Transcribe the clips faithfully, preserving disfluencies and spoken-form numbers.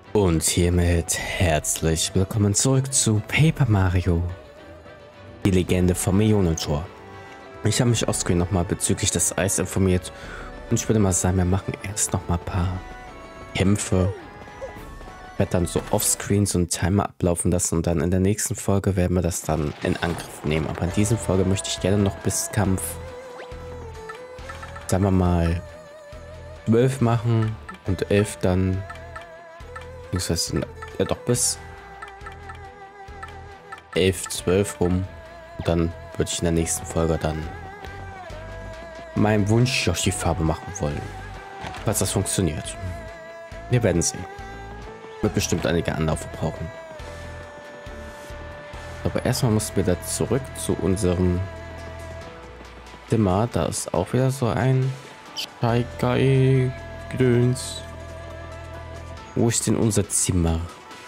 Und hiermit herzlich willkommen zurück zu Paper Mario, die Legende vom Millionentor. Ich habe mich offscreen nochmal bezüglich des Eis informiert und ich würde mal sagen, wir machen erst noch mal ein paar Kämpfe. Ich werde dann so offscreen so einen Timer ablaufen lassen und dann in der nächsten Folge werden wir das dann in Angriff nehmen. Aber in dieser Folge möchte ich gerne noch bis Kampf, sagen wir mal, zwölf machen und elf dann. Ja, doch bis elf, zwölf rum. Und dann würde ich in der nächsten Folge dann meinen Wunsch auf die Farbe machen wollen. Falls das funktioniert. Wir werden sehen. Wird bestimmt einige Anläufe brauchen. Aber erstmal mussten wir da zurück zu unserem Zimmer. Da ist auch wieder so ein Steigerei-Gedöns. Wo ist denn unser Zimmer?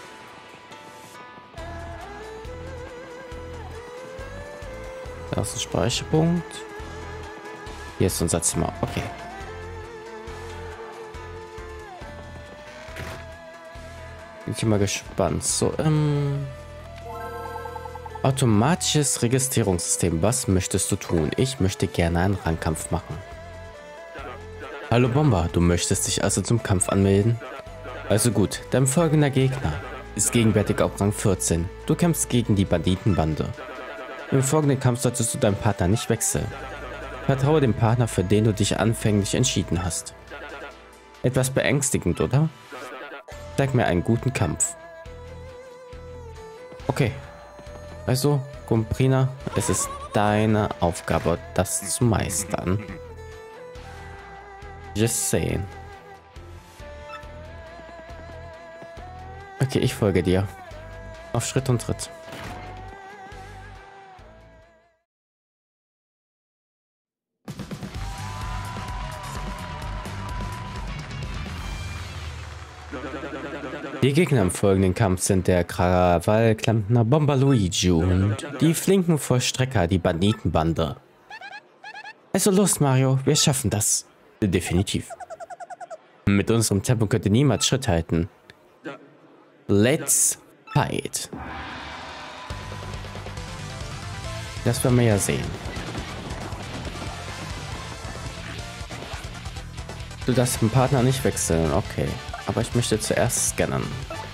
Da ist ein Speicherpunkt. Hier ist unser Zimmer. Okay. Bin ich mal gespannt. So, ähm... automatisches Registrierungssystem. Was möchtest du tun? Ich möchte gerne einen Rangkampf machen. Hallo Bomber, du möchtest dich also zum Kampf anmelden? Also gut, dein folgender Gegner ist gegenwärtig auf Rang vierzehn. Du kämpfst gegen die Banditenbande. Im folgenden Kampf solltest du deinen Partner nicht wechseln. Vertraue dem Partner, für den du dich anfänglich entschieden hast. Etwas beängstigend, oder? Zeig mir einen guten Kampf. Okay. Also, Gumprina, es ist deine Aufgabe, das zu meistern. Just saying. Okay, ich folge dir. Auf Schritt und Tritt. Die Gegner im folgenden Kampf sind der Krawallklempner Bomber Luigi und die flinken Vollstrecker, die Banditenbande. Also los, Mario, wir schaffen das. Definitiv. Mit unserem Tempo könnte niemand Schritt halten. Let's fight. Das werden wir ja sehen. Du darfst den Partner nicht wechseln, okay. Aber ich möchte zuerst scannen.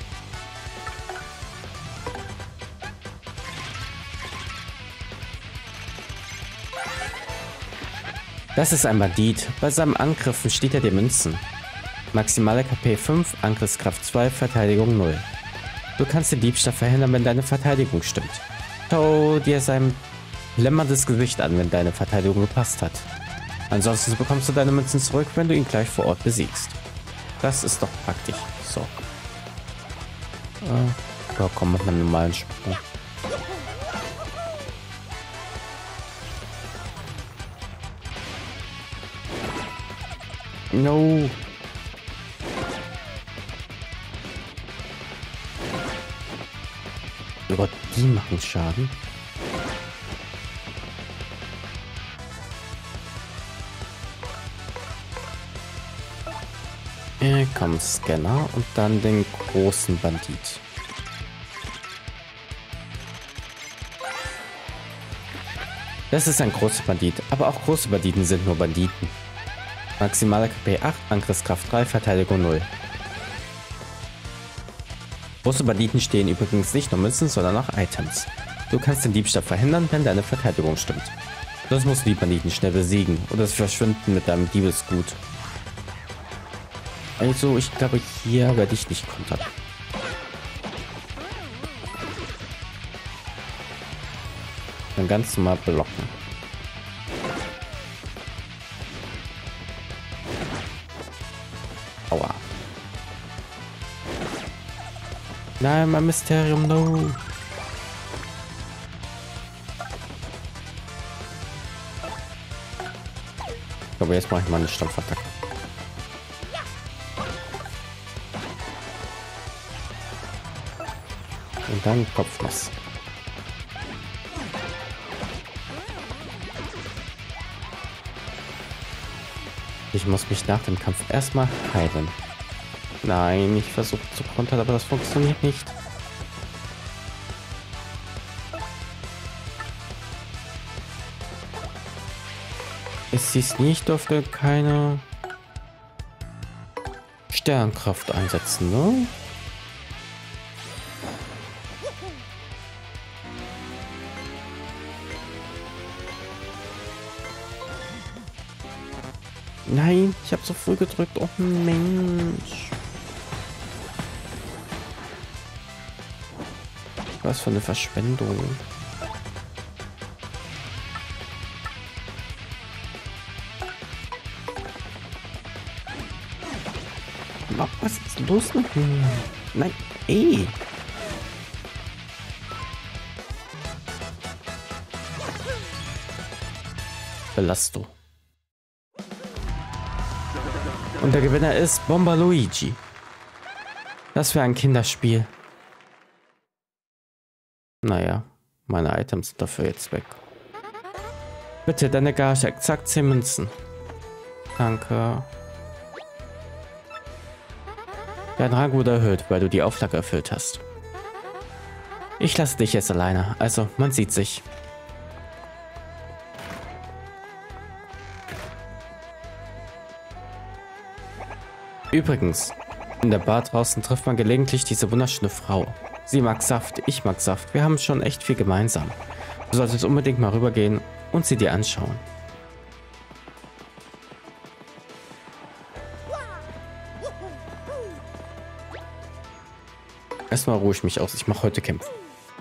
Das ist ein Bandit. Bei seinem Angriffen steht er dir Münzen. Maximale K P fünf, Angriffskraft zwei, Verteidigung null. Du kannst den Diebstahl verhindern, wenn deine Verteidigung stimmt. Schau dir sein lämmerndes Gesicht an, wenn deine Verteidigung gepasst hat. Ansonsten bekommst du deine Münzen zurück, wenn du ihn gleich vor Ort besiegst. Das ist doch praktisch. So. Äh, ja, komm, mach mal einen normalen Sprung. No. Oh Gott, die machen Schaden. Hier kommt Scanner und dann den großen Bandit. Das ist ein großer Bandit, aber auch große Banditen sind nur Banditen. Maximale K P acht, Angriffskraft drei, Verteidigung null. Große Banditen stehen übrigens nicht nur Münzen, sondern auch Items. Du kannst den Diebstahl verhindern, wenn deine Verteidigung stimmt. Sonst musst du die Banditen schnell besiegen oder sie verschwinden mit deinem Diebesgut. Also, ich glaube, hier werde ich nicht kontern. Dann ganz normal blocken. Aua. Nein, mein Mysterium, no. Ich glaube, jetzt mache ich mal eine Stampfattacke. Und dann Kopfnuss. Ich muss mich nach dem Kampf erstmal heilen. Nein, ich versuche zu kontern, aber das funktioniert nicht. Es hieß nicht, ich durfte keine Sternkraft einsetzen, ne? Nein, ich habe so früh gedrückt. Oh Mensch. Was für eine Verschwendung. Was ist los mit mir? Nein, ey. Bellasto. Und der Gewinner ist Bomber Luigi. Das wäre ein Kinderspiel. Naja, meine Items sind dafür jetzt weg. Bitte, deine Gage, exakt zehn Münzen. Danke. Dein Rang wurde erhöht, weil du die Auflage erfüllt hast. Ich lasse dich jetzt alleine, also man sieht sich. Übrigens, in der Bar draußen trifft man gelegentlich diese wunderschöne Frau. Sie mag Saft, ich mag Saft, wir haben schon echt viel gemeinsam. Du solltest unbedingt mal rübergehen und sie dir anschauen. Erstmal ruhe ich mich aus, ich mache heute Kämpfe.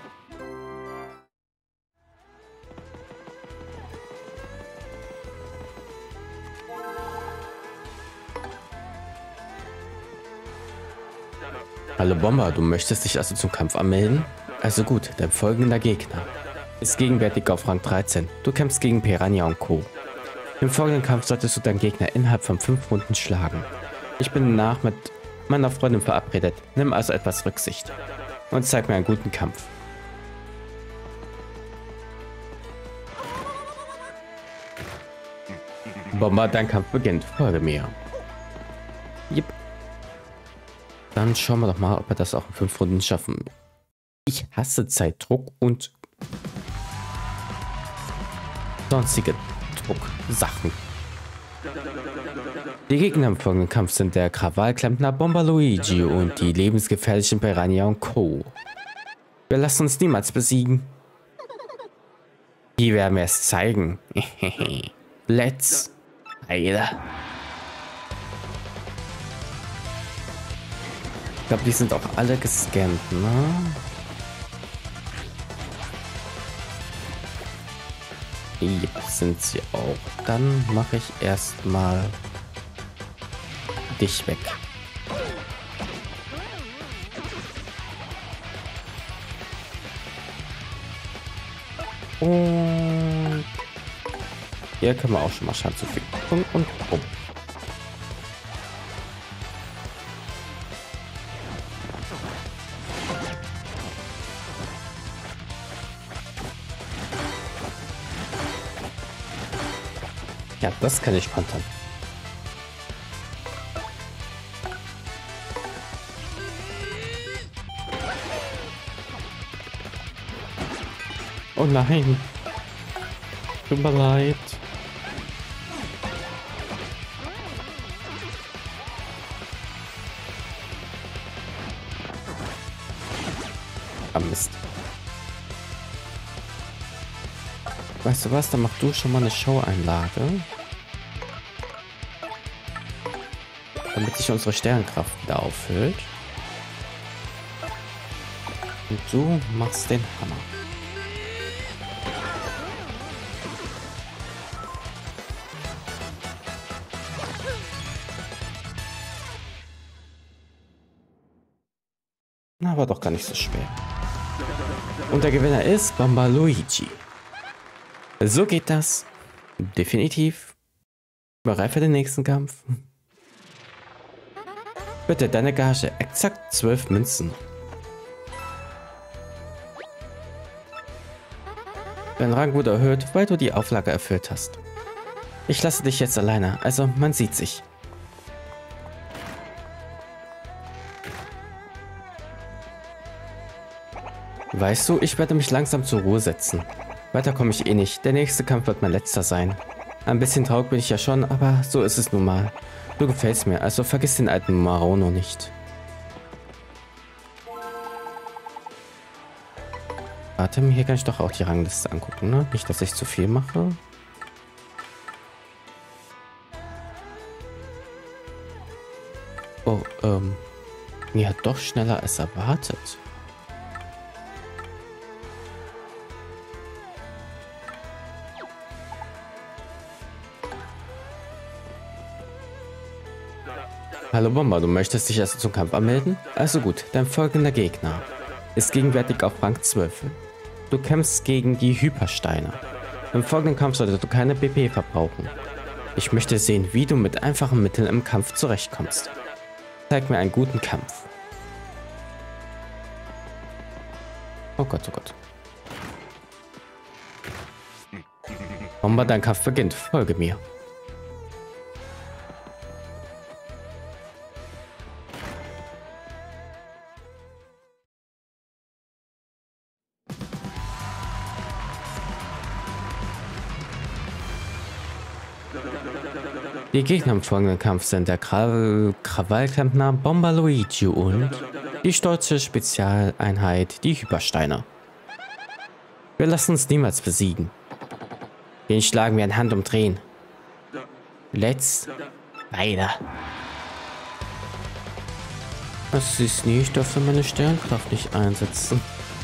Hallo Bomber, du möchtest dich also zum Kampf anmelden? Also gut, dein folgender Gegner ist gegenwärtig auf Rang dreizehn. Du kämpfst gegen Piranha und Co. Im folgenden Kampf solltest du deinen Gegner innerhalb von fünf Runden schlagen. Ich bin danach mit meiner Freundin verabredet. Nimm also etwas Rücksicht und zeig mir einen guten Kampf. Bomber, dein Kampf beginnt. Folge mir. Yep. Dann schauen wir doch mal, ob wir das auch in fünf Runden schaffen. Ich hasse Zeitdruck und sonstige Drucksachen. Die Gegner im folgenden Kampf sind der Krawallklempner Bomber Luigi und die lebensgefährlichen Piranha und Co. Wir lassen uns niemals besiegen. Die werden wir es zeigen. Let's Alter. Ich glaube, die sind auch alle gescannt, ne? Ja, sind sie auch. Dann mache ich erstmal dich weg. Und hier können wir auch schon mal Schaden zufügen. Und, und bumm. Ja, das kann ich kontern. Oh nein. Tut mir leid. Ah, Mist. Weißt du was, dann mach du schon mal eine Show-Einlage. Damit sich unsere Sternkraft wieder auffüllt. Und du machst den Hammer. Na, aber doch gar nicht so schwer. Und der Gewinner ist Bomber Luigi. So geht das. Definitiv. Bereit für den nächsten Kampf. Bitte, deine Gage. Exakt zwölf Münzen. Dein Rang wurde erhöht, weil du die Auflage erfüllt hast. Ich lasse dich jetzt alleine, also man sieht sich. Weißt du, ich werde mich langsam zur Ruhe setzen. Weiter komme ich eh nicht. Der nächste Kampf wird mein letzter sein. Ein bisschen traurig bin ich ja schon, aber so ist es nun mal. Du gefällst mir, also vergiss den alten Marono nicht. Warte, hier kann ich doch auch die Rangliste angucken, ne? Nicht, dass ich zu viel mache. Oh, ähm... ja, doch schneller als erwartet. Hallo Bomber, du möchtest dich also zum Kampf anmelden? Also gut, dein folgender Gegner ist gegenwärtig auf Rang zwölf. Du kämpfst gegen die Hypersteiner. Im folgenden Kampf solltest du keine B P verbrauchen. Ich möchte sehen, wie du mit einfachen Mitteln im Kampf zurechtkommst. Zeig mir einen guten Kampf. Oh Gott, oh Gott. Bomber, dein Kampf beginnt. Folge mir. Die Gegner im folgenden Kampf sind der Kra Krawallklempner Bomber Luigi und die stolze Spezialeinheit, die Hypersteiner. Wir lassen uns niemals besiegen. Den schlagen wir in Handumdrehen. Let's weiter. Was ist nie? Ich dürfte meine Sternkraft nicht einsetzen.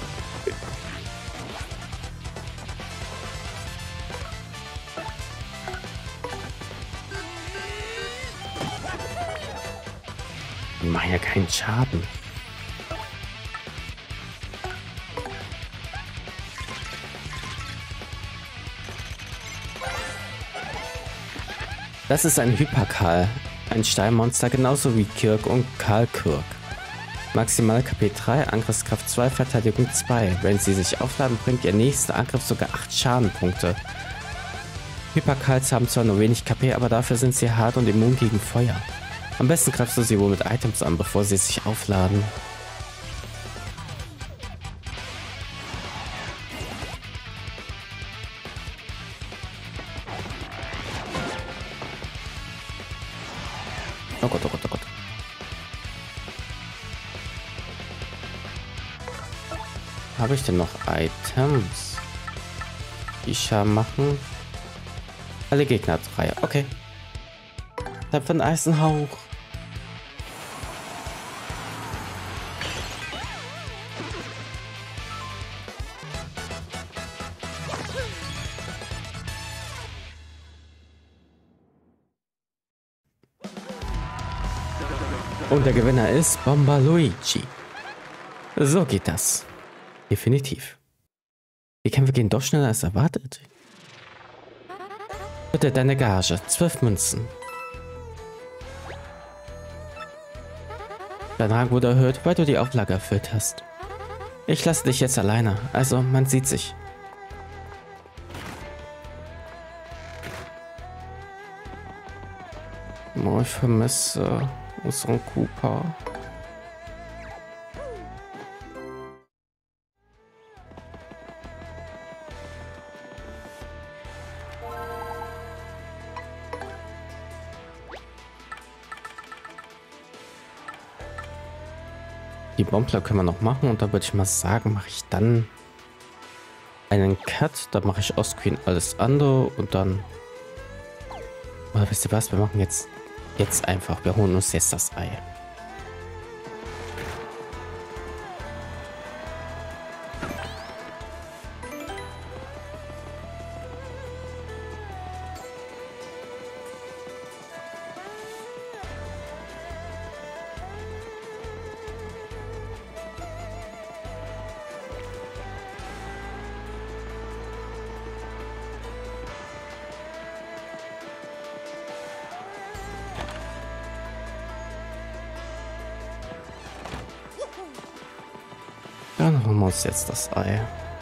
Die machen ja keinen Schaden. Das ist ein Hyperkarl, ein Steinmonster genauso wie Kirk und Karl Kirk. Maximal K P drei, Angriffskraft zwei, Verteidigung zwei. Wenn sie sich aufladen, bringt ihr nächster Angriff sogar acht Schadenpunkte. Hyperkarls haben zwar nur wenig K P, aber dafür sind sie hart und immun gegen Feuer. Am besten greifst du sie wohl mit Items an, bevor sie sich aufladen. Oh Gott, oh Gott, oh Gott. Habe ich denn noch Items, die Schaden machen? Alle Gegner drei. Okay. Tapfer von Eisenhauch. Und der Gewinner ist Bomber Luigi. So geht das. Definitiv. Die Kämpfe gehen doch schneller als erwartet. Bitte deine Gage. zwölf Münzen. Dein Rang wurde erhöht, weil du die Auflage erfüllt hast. Ich lasse dich jetzt alleine, also man sieht sich. Oh, ich vermisse unseren Cooper. Die Bombler können wir noch machen und da würde ich mal sagen, mache ich dann einen Cut, da mache ich Offscreen alles andere und dann, oder wisst ihr was, wir machen jetzt jetzt einfach, wir holen uns jetzt das Ei. Dann holen wir uns jetzt das Ei.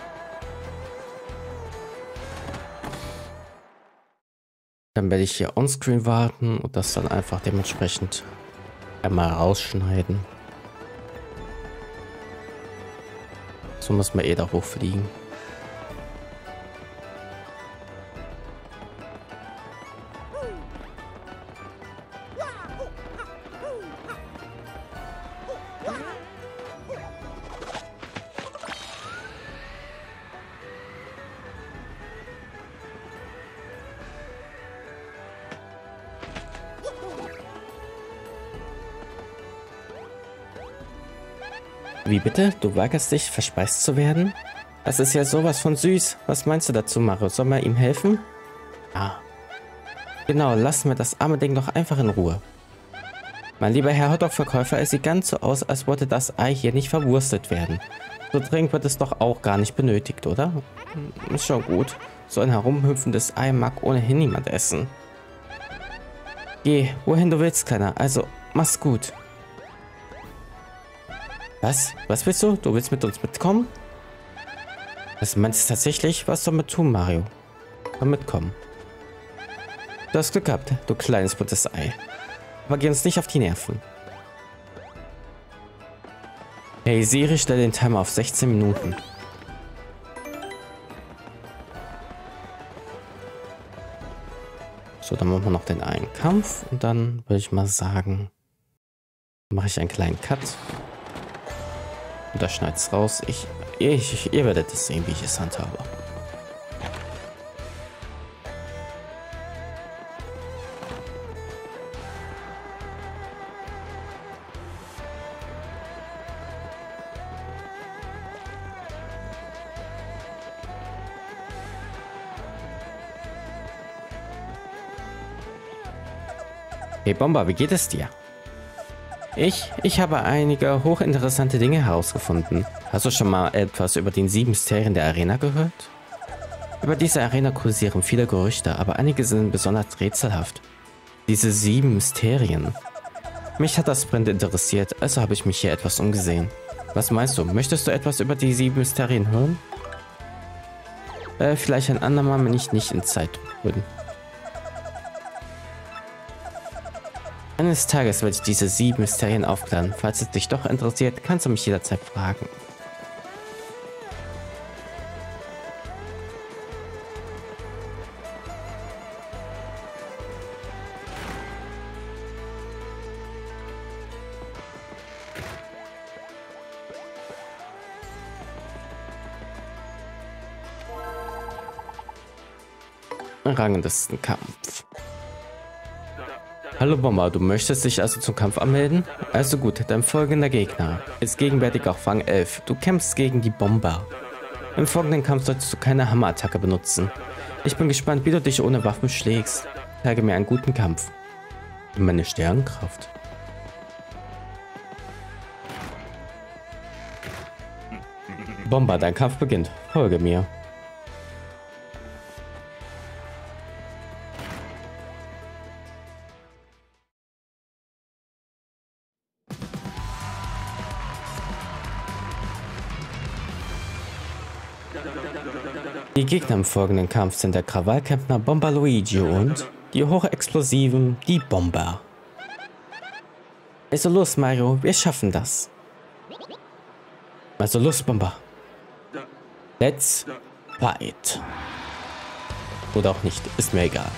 Dann werde ich hier onscreen warten und das dann einfach dementsprechend einmal rausschneiden. So muss man eh da hochfliegen. Wie bitte? Du weigerst dich, verspeist zu werden? Das ist ja sowas von süß. Was meinst du dazu, Mario? Soll man ihm helfen? Ah. Genau, lassen wir das arme Ding doch einfach in Ruhe. Mein lieber Herr Hotdog-Verkäufer, es sieht ganz so aus, als wollte das Ei hier nicht verwurstet werden. So dringend wird es doch auch gar nicht benötigt, oder? Ist schon gut. So ein herumhüpfendes Ei mag ohnehin niemand essen. Geh, wohin du willst, Kleiner. Also, mach's gut. Was? Was willst du? Du willst mit uns mitkommen? Das meinst du tatsächlich? Was soll man tun, Mario? Komm mitkommen. Du hast Glück gehabt, du kleines buntes Ei. Aber geh uns nicht auf die Nerven. Hey Siri, stell den Timer auf sechzehn Minuten. So, dann machen wir noch den einen Kampf. Und dann würde ich mal sagen, mache ich einen kleinen Cut. Und da schneidet es raus. Ich, ich, ihr werdet es sehen, wie ich es handhabe. Hey Bomber, wie geht es dir? Ich, ich habe einige hochinteressante Dinge herausgefunden. Hast du schon mal etwas über den sieben Mysterien der Arena gehört? Über diese Arena kursieren viele Gerüchte, aber einige sind besonders rätselhaft. Diese sieben Mysterien. Mich hat das brennend interessiert, also habe ich mich hier etwas umgesehen. Was meinst du, möchtest du etwas über die sieben Mysterien hören? Äh, vielleicht ein andermal, wenn ich nicht in Zeit bin. Eines Tages werde ich diese sieben Mysterien aufklären. Falls es dich doch interessiert, kannst du mich jederzeit fragen. Ranglistenkampf. Hallo Bomber, du möchtest dich also zum Kampf anmelden? Also gut, dein folgender Gegner ist gegenwärtig auf Rang elf. Du kämpfst gegen die Bomber. Im folgenden Kampf solltest du keine Hammerattacke benutzen. Ich bin gespannt, wie du dich ohne Waffen schlägst. Zeige mir einen guten Kampf. Meine Sternenkraft. Bomber, dein Kampf beginnt. Folge mir. Die Gegner im folgenden Kampf sind der Krawallkämpfer Bomber Luigi und die hochexplosiven, die Bomber. Also los Mario, wir schaffen das. Also los Bomber. Let's fight. Oder auch nicht, ist mir egal.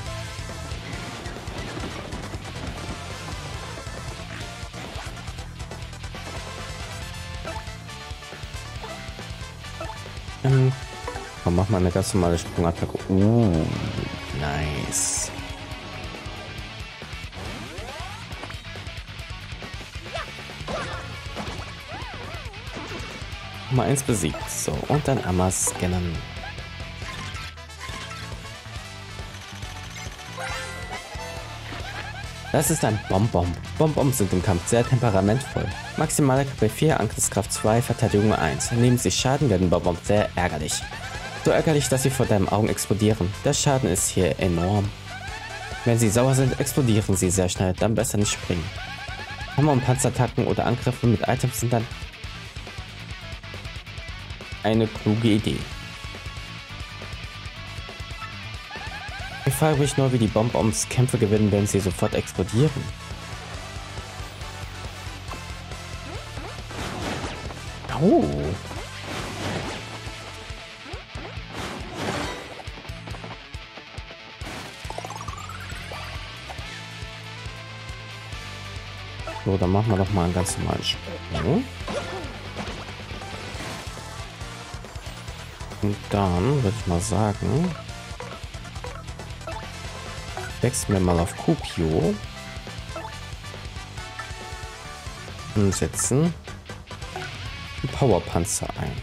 Ähm, komm, mach mal eine ganz normale Sprungattacke. Uh, nice. Mal eins besiegt. So, und dann einmal scannen. Das ist ein Bonbon. Bonbons sind im Kampf sehr temperamentvoll. Maximale K P vier, Angriffskraft zwei, Verteidigung eins. Nehmen sie Schaden, werden Bonbons sehr ärgerlich. So ärgerlich, dass sie vor deinen Augen explodieren. Der Schaden ist hier enorm. Wenn sie sauer sind, explodieren sie sehr schnell, dann besser nicht springen. Hammer- und Panzerattacken oder Angriffe mit Items sind dann eine kluge Idee. Ich frage mich nur, wie die Bonbons Kämpfe gewinnen, wenn sie sofort explodieren. Oh. So, dann machen wir doch mal einen ganz normalen Sprung. Und dann würde ich mal sagen, wechseln wir mal auf Kupio und setzen einen Powerpanzer ein.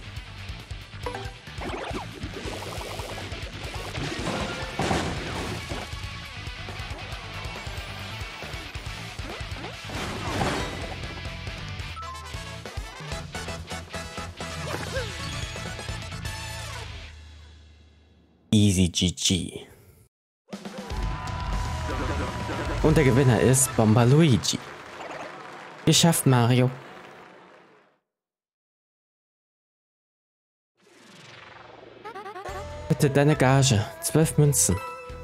Easy G G. Und der Gewinner ist Bombaluigi. Geschafft, Mario. Bitte deine Gage. Zwölf Münzen.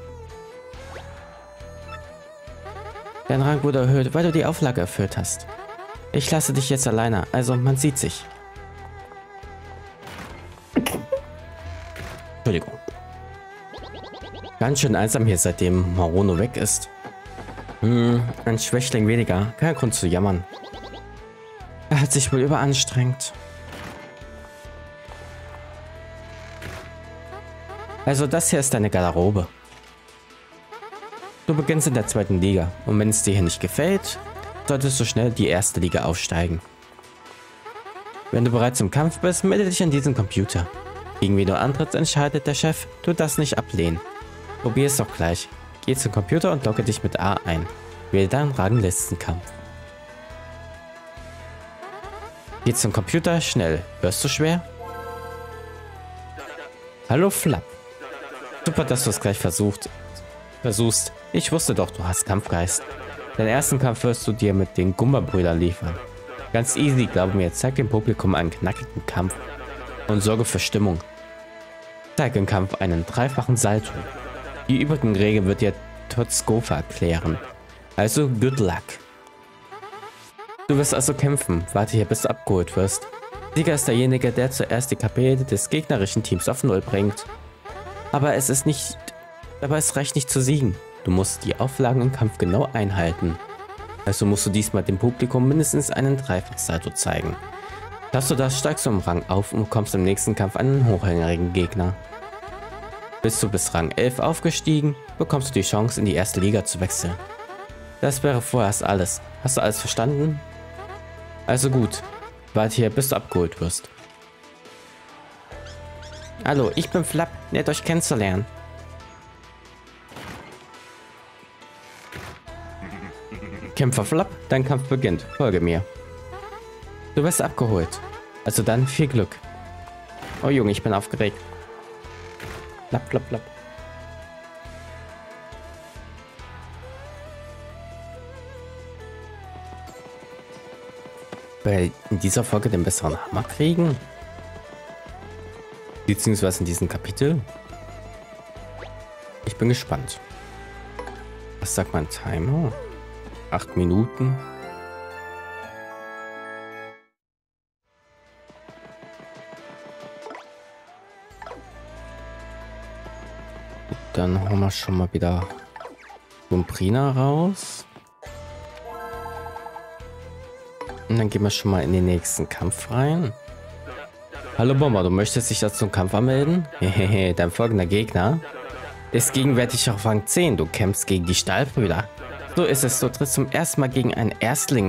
Dein Rang wurde erhöht, weil du die Auflage erfüllt hast. Ich lasse dich jetzt alleine, also man sieht sich. Entschuldigung. Ganz schön einsam hier, seitdem Marono weg ist. Hm, ein Schwächling weniger. Kein Grund zu jammern. Er hat sich wohl überanstrengt. Also das hier ist deine Garderobe. Du beginnst in der zweiten Liga. Und wenn es dir hier nicht gefällt, solltest du schnell die erste Liga aufsteigen. Wenn du bereit zum Kampf bist, melde dich an diesen Computer. Gegen wen du antrittst, entscheidet der Chef. Du darfst nicht ablehnen. Probier es doch gleich. Geh zum Computer und logge dich mit A ein. Wähle dann Ranglistenkampf. Geh zum Computer, schnell. Hörst du schwer? Hallo Flap. Super, dass du es gleich versucht. Versuchst. Ich wusste doch, du hast Kampfgeist. Den ersten Kampf wirst du dir mit den Gumba-Brüdern liefern. Ganz easy, glaube mir. Zeig dem Publikum einen knackigen Kampf. Und sorge für Stimmung. Zeig im Kampf einen dreifachen Salto. Die übrigen Regeln wird dir Totskofa erklären. Also, good luck. Du wirst also kämpfen. Warte hier, bis du abgeholt wirst. Sieger ist derjenige, der zuerst die K P des gegnerischen Teams auf Null bringt. Aber es ist nicht... Aber es reicht nicht zu siegen. Du musst die Auflagen im Kampf genau einhalten. Also musst du diesmal dem Publikum mindestens einen Dreifachsalto zeigen. Schaffst du das, steigst du im Rang auf und bekommst im nächsten Kampf einen hochrangigen Gegner. Bist du bis Rang elf aufgestiegen, bekommst du die Chance, in die erste Liga zu wechseln. Das wäre vorerst alles. Hast du alles verstanden? Also gut. Warte hier, bis du abgeholt wirst. Hallo, ich bin Flap. Nett euch kennenzulernen. Kämpfer Flap, dein Kampf beginnt. Folge mir. Du wirst abgeholt. Also dann viel Glück. Oh Junge, ich bin aufgeregt. Flap, flap, flap. Weil in dieser Folge den besseren Hammer kriegen? Beziehungsweise in diesem Kapitel? Ich bin gespannt. Was sagt mein Timer? Acht Minuten. Dann haben wir schon mal wieder Lumprina raus. Und dann gehen wir schon mal in den nächsten Kampf rein. Hallo Bomber, du möchtest dich jetzt zum Kampf anmelden? Hehehe, dein folgender Gegner ist gegenwärtig auf Rang zehn. Du kämpfst gegen die Stahlbrüder. So ist es, du trittst zum ersten Mal gegen einen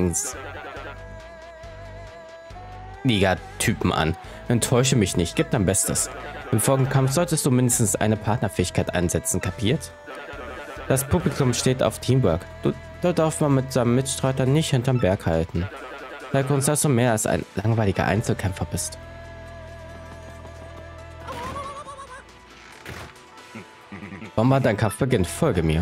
Erstlingsliga-Typen an. Enttäusche mich nicht, gib dein Bestes. Im folgenden Kampf solltest du mindestens eine Partnerfähigkeit einsetzen, kapiert? Das Publikum steht auf Teamwork. Du, da darf man mit seinem Mitstreiter nicht hinterm Berg halten. Zeig uns, dass du mehr als ein langweiliger Einzelkämpfer bist. Bomber, dein Kampf beginnt. Folge mir.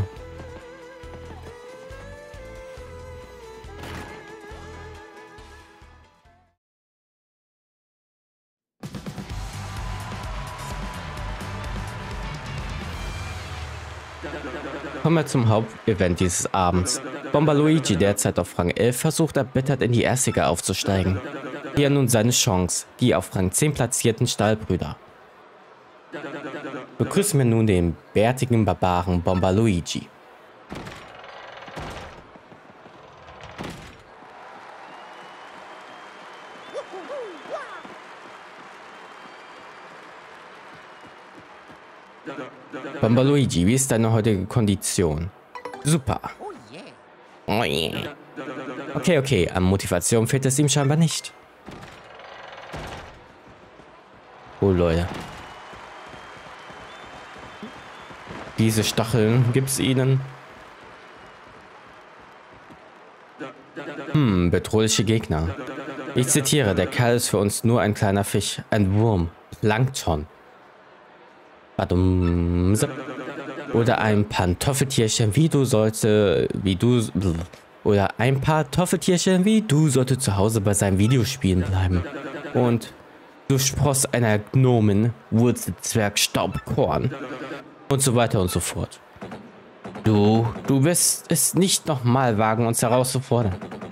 Kommen wir zum Hauptevent dieses Abends. Bombaluigi, derzeit auf Rang elf, versucht erbittert in die Erstliga aufzusteigen. Hier nun seine Chance, die auf Rang zehn platzierten Stahlbrüder. Begrüßen wir nun den bärtigen Barbaren Bombaluigi. Bomber Luigi, wie ist deine heutige Kondition? Super. Oh yeah. Okay, okay, an Motivation fehlt es ihm scheinbar nicht. Oh, Leute. Diese Stacheln gibt's ihnen. Hm, bedrohliche Gegner. Ich zitiere, der Kerl ist für uns nur ein kleiner Fisch, ein Wurm, Plankton. Oder ein Pantoffeltierchen, wie du sollte, wie du, oder ein paar Toffeltierchen, wie du sollte zu Hause bei seinen Videospielen bleiben. Und du Spross einer Gnomen, Wurzelzwerg, Staubkorn und so weiter und so fort. Du, du wirst es nicht nochmal wagen, uns herauszufordern.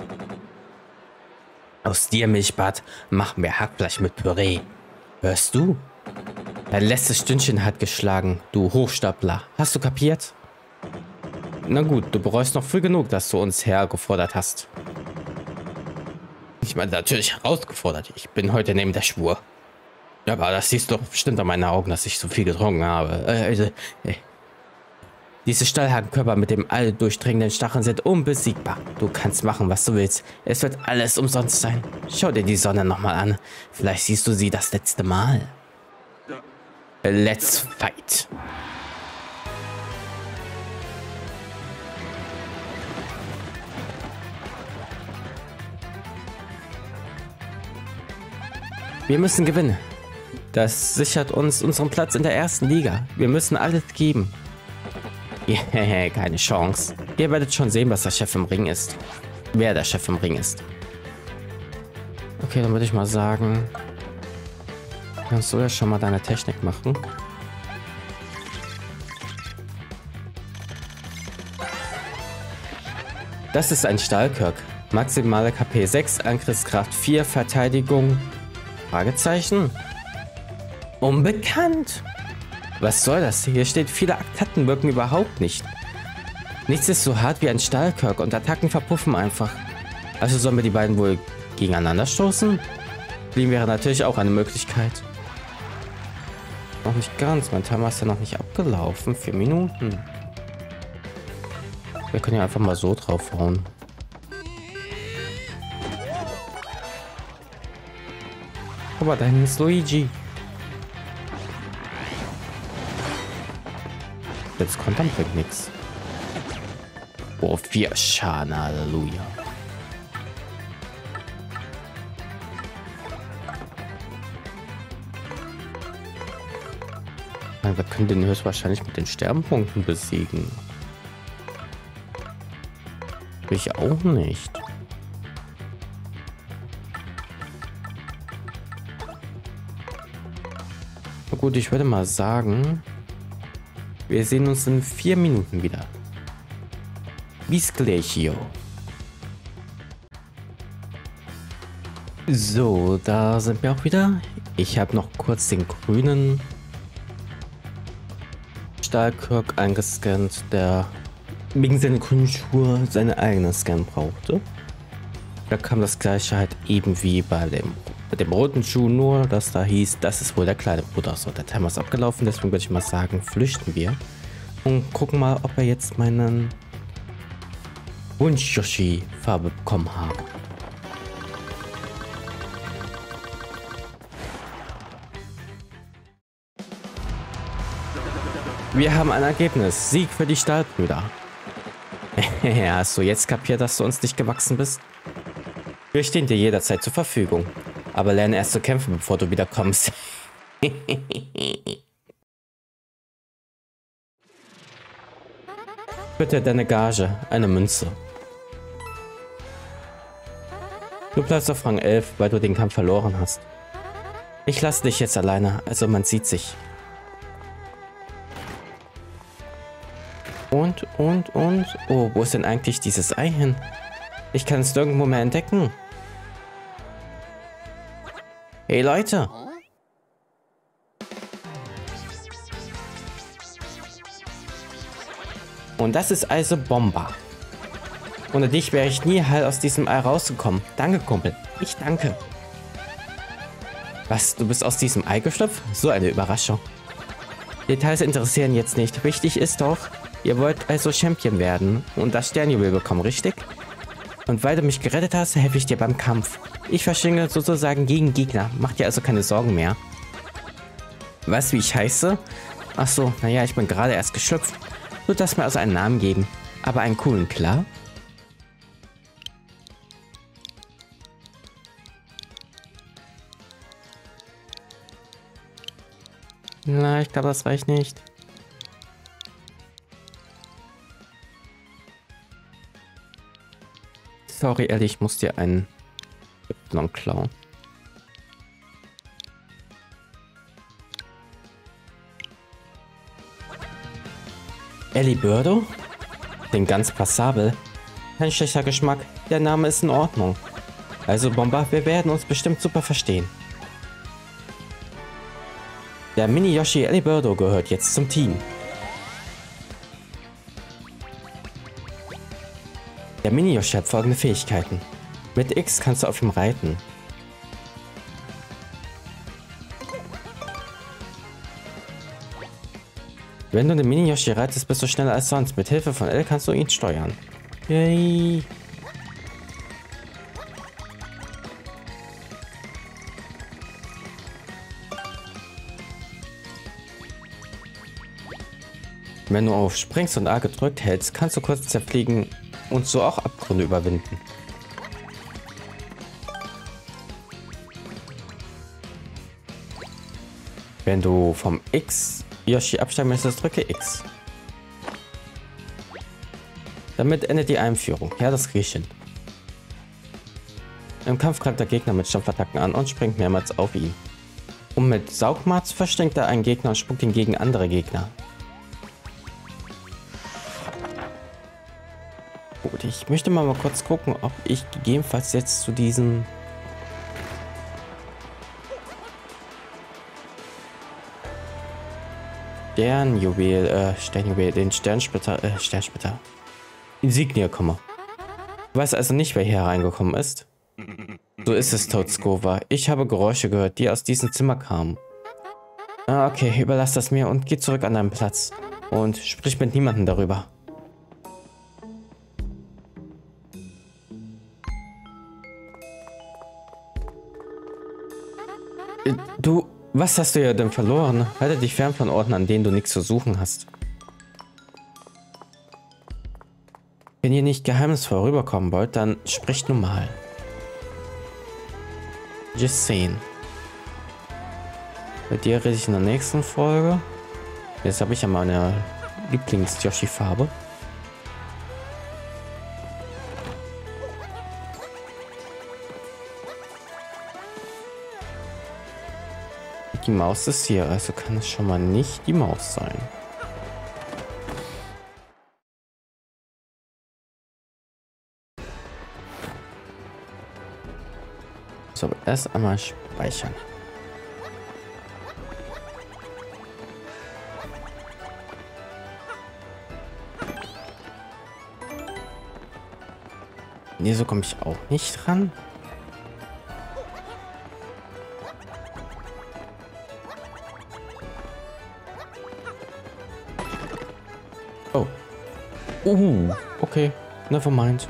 Aus dir, Milchbart, machen wir Hackfleisch mit Püree. Hörst du? Dein letztes Stündchen hat geschlagen, du Hochstapler. Hast du kapiert? Na gut, du bereust noch früh genug, dass du uns hergefordert hast. Ich meine, natürlich herausgefordert. Ich bin heute neben der Spur. Aber das siehst du doch bestimmt an meinen Augen, dass ich so viel getrunken habe. Äh, also, äh. Diese Stahlhakenkörper mit dem all durchdringenden Stacheln sind unbesiegbar. Du kannst machen, was du willst. Es wird alles umsonst sein. Schau dir die Sonne nochmal an. Vielleicht siehst du sie das letzte Mal. Let's fight. Wir müssen gewinnen. Das sichert uns unseren Platz in der ersten Liga. Wir müssen alles geben. Yeah, keine Chance. Ihr werdet schon sehen, was der Chef im Ring ist. Wer der Chef im Ring ist. Okay, dann würde ich mal sagen, kannst du ja schon mal deine Technik machen. Das ist ein Stahlkirk. Maximale K P sechs, Angriffskraft vier, Verteidigung. Fragezeichen. Unbekannt. Was soll das? Hier steht, viele Attacken wirken überhaupt nicht. Nichts ist so hart wie ein Stahlkirk und Attacken verpuffen einfach. Also sollen wir die beiden wohl gegeneinander stoßen? Fliehen wäre natürlich auch eine Möglichkeit. Noch nicht ganz. Mein Timer ist ja noch nicht abgelaufen. Vier Minuten. Wir können ja einfach mal so draufhauen. Guck mal, da hinten ist Luigi. Jetzt kommt dann bringt nichts. Oh, vier Schaden, Halleluja. Wir können den höchstwahrscheinlich mit den Sternpunkten besiegen. Ich auch nicht. Na gut, ich würde mal sagen, wir sehen uns in vier Minuten wieder. Bis gleich. So, da sind wir auch wieder. Ich habe noch kurz den grünen Stahlkirk eingescannt, der wegen seiner grünen Schuhe seine eigenen Scan brauchte. Da kam das gleiche halt eben wie bei dem, bei dem roten Schuh, nur dass da hieß, das ist wohl der kleine Bruder. So, der Timer ist abgelaufen, deswegen würde ich mal sagen, flüchten wir und gucken mal, ob wir jetzt meinen Wunsch-Yoshi-Farbe bekommen haben. Wir haben ein Ergebnis. Sieg für die Stahlbrüder. Hast du jetzt kapiert, dass du uns nicht gewachsen bist? Wir stehen dir jederzeit zur Verfügung. Aber lerne erst zu kämpfen, bevor du wieder kommst. Bitte deine Gage, eine Münze. Du bleibst auf Rang elf, weil du den Kampf verloren hast. Ich lasse dich jetzt alleine, also man sieht sich. Und, und, und... Oh, wo ist denn eigentlich dieses Ei hin? Ich kann es nirgendwo mehr entdecken. Hey Leute! Und das ist also Bomber. Ohne dich wäre ich nie heil aus diesem Ei rausgekommen. Danke, Kumpel. Ich danke. Was, du bist aus diesem Ei geschlüpft? So eine Überraschung. Details interessieren jetzt nicht. Wichtig ist doch, ihr wollt also Champion werden und das Sternjuwel bekommen, richtig? Und weil du mich gerettet hast, helfe ich dir beim Kampf. Ich verschlinge sozusagen gegen Gegner. Mach dir also keine Sorgen mehr. Was, wie ich heiße? Ach so, naja, ich bin gerade erst geschlüpft. Du darfst mir also einen Namen geben. Aber einen coolen, klar? Na, ich glaube, das reicht nicht. Sorry, Ellie, ich muss dir einen Y klauen. Ellie Birdo? Den ganz passabel. Kein schlechter Geschmack. Der Name ist in Ordnung. Also Bomber, wir werden uns bestimmt super verstehen. Der Mini-Yoshi Ellie Birdo gehört jetzt zum Team. Der Mini-Yoshi hat folgende Fähigkeiten. Mit X kannst du auf ihm reiten. Wenn du den Mini-Yoshi reitest, bist du schneller als sonst. Mit Hilfe von L kannst du ihn steuern. Yay! Wenn du auf Springst und A gedrückt hältst, kannst du kurz zerfliegen und so auch Abgründe überwinden. Wenn du vom X Yoshi absteigen möchtest, drücke X. Damit endet die Einführung. Ja, das kriege ich hin. Im Kampf greift der Gegner mit Stampfattacken an und springt mehrmals auf ihn. Um mit Saugmarz verschlingt er einen Gegner und spuckt ihn gegen andere Gegner. Gut, ich möchte mal, mal kurz gucken, ob ich gegebenenfalls jetzt zu diesem Sternjuwel, äh, Sternjuwel, den Sternsplitter, äh, Sternsplitter, Insignia komme. Ich weiß also nicht, wer hier reingekommen ist. So ist es, Toadskova. Ich habe Geräusche gehört, die aus diesem Zimmer kamen. Ah, okay, überlass das mir und geh zurück an deinen Platz. Und sprich mit niemandem darüber. Du, was hast du ja denn verloren? Halte dich fern von Orten, an denen du nichts zu suchen hast. Wenn ihr nicht geheimnisvoll rüberkommen wollt, dann spricht normal. Just saying. Mit dir rede ich in der nächsten Folge. Jetzt habe ich ja meine Lieblings-Yoshi-Farbe. Die Maus ist hier, also kann es schon mal nicht die Maus sein. So, erst einmal speichern. Nee, so komme ich auch nicht ran. Oh. Uh, okay. Never mind.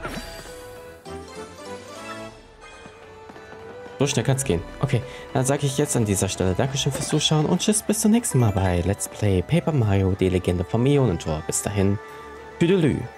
So schnell kann es gehen. Okay, dann sage ich jetzt an dieser Stelle Dankeschön fürs Zuschauen und tschüss, bis zum nächsten Mal bei Let's Play Paper Mario, die Legende vom Ionentor. Bis dahin, tüdelü.